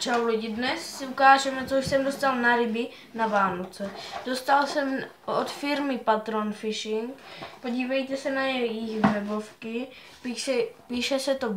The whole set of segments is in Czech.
Čau lidi, dnes si ukážeme, co jsem dostal na ryby na Vánoce. Dostal jsem od firmy Patron Fishing, podívejte se na jejich webovky, píše se to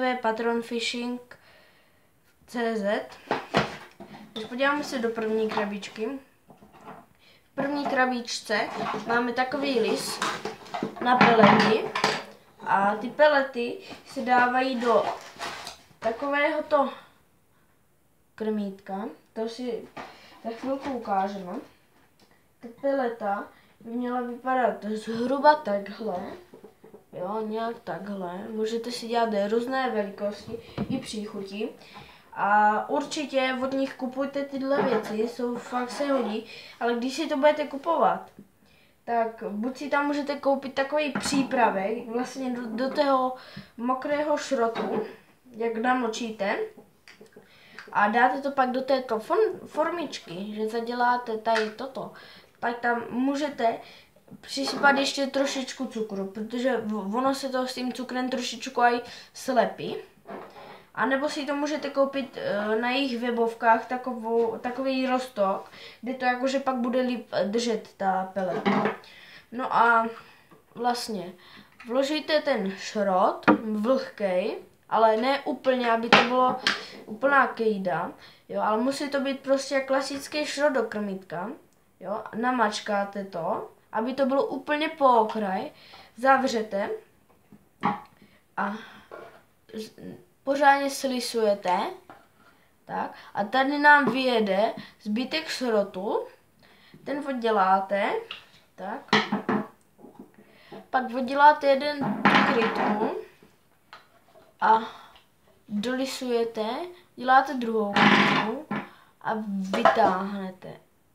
www.patronfishing.cz. Když podíváme se do první krabičky. V první krabičce máme takový lis na pelety a ty pelety se dávají do takovéhoto krmítka, to si za chvilku ukážeme. Ta peleta by měla vypadat zhruba takhle, jo, nějak takhle. Můžete si dělat různé velikosti i příchutí. A určitě od nich kupujte tyhle věci, jsou fakt se hodí, ale když si to budete kupovat, tak buď si tam můžete koupit takový přípravek, vlastně do toho mokrého šrotu, jak namočíte, a dáte to pak do této formičky, že zaděláte tady toto, tak tam můžete přisypat ještě trošičku cukru, protože ono se to s tím cukrem trošičku aj slepí. A nebo si to můžete koupit na jejich webovkách takový roztok, kde to jakože pak bude líp držet ta peleta. No a vlastně vložíte ten šrot vlhkej, ale ne úplně, aby to bylo úplná kejda, jo, ale musí to být prostě klasický šrot do krmítka, jo, namačkáte to, aby to bylo úplně po okraj, zavřete a pořádně slisujete, tak, a tady nám vyjede zbytek šrotu, ten odděláte, tak, pak odděláte jeden krytku a dolisujete, děláte druhou krytku a vytáhnete.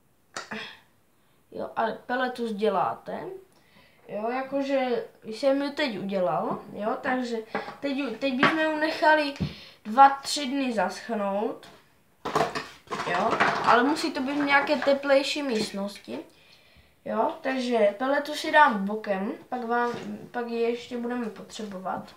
Jo, a peletu děláte. Jo, jakože jsem ji teď udělal, jo, takže teď bychom ji nechali 2-3 dny zaschnout, jo, ale musí to být v nějaké teplejší místnosti, jo, takže peletu si dám bokem, pak ji ještě budeme potřebovat.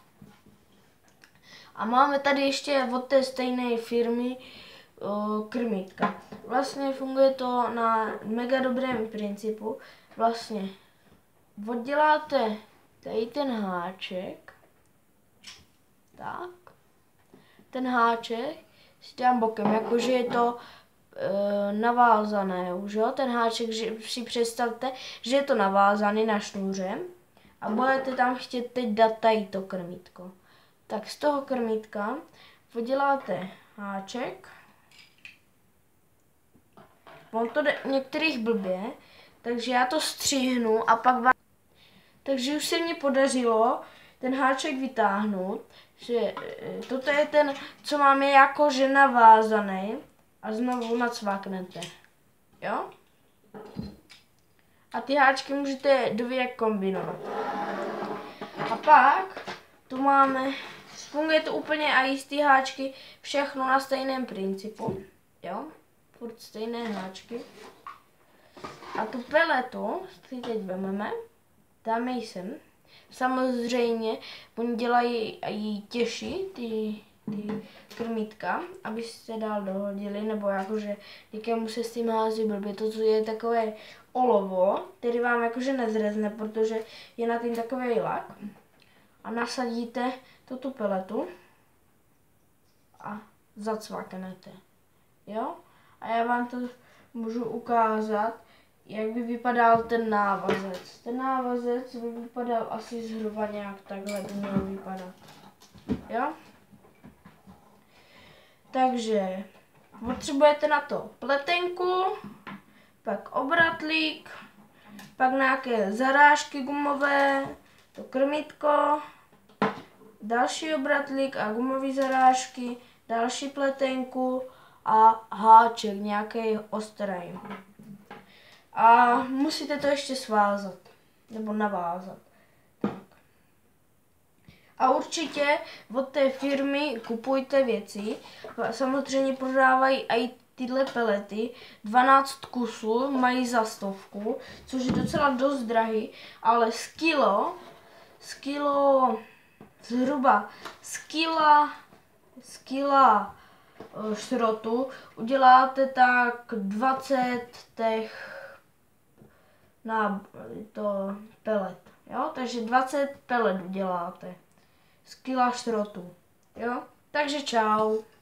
A máme tady ještě od té stejné firmy krmítka. Vlastně funguje to na mega dobrém principu, vlastně odděláte tady ten háček, tak, ten háček si dám bokem, jakože je to navázané už, jo, ten háček, že si představte, že je to navázaný na šňůře a budete tam chtět teď dát tady to krmítko. Tak z toho krmítka odděláte háček, on to jde některých blbě, takže já to stříhnu a pak vám... Takže už se mně podařilo ten háček vytáhnout, že toto je ten, co máme jakože navázaný a znovu nacvaknete, jo? A ty háčky můžete dvě kombinovat. A pak tu máme, funguje to úplně a jistý háčky, všechno na stejném principu, jo? Furt stejné háčky. A tu peletu si teď vezmeme, dáme ji sem. Samozřejmě, oni dělají i těžší ty krmítka, aby se dál dohodili, nebo jakože někému se s tím hází blbě. To je takové olovo, který vám jakože nezrezne, protože je na tím takový lak. A nasadíte tu peletu a zacvaknete, jo? A já vám to můžu ukázat, jak by vypadal ten návazec. Ten návazec by vypadal asi zhruba nějak takhle, by měl vypadat, jo? Takže potřebujete na to pletenku, pak obratlík, pak nějaké zarážky gumové, to krmítko, další obratlík a gumové zarážky, další pletenku a háček nějaký ostrý. A musíte to ještě svázat, nebo navázat. Tak. A určitě od té firmy kupujte věci. Samozřejmě prodávají i tyhle pelety. 12 kusů mají za 100, což je docela dost drahý, ale zhruba z kila šrotu, uděláte tak 20 těch to pelet, jo, takže 20 pelet uděláte z kila šrotu, jo, takže čau.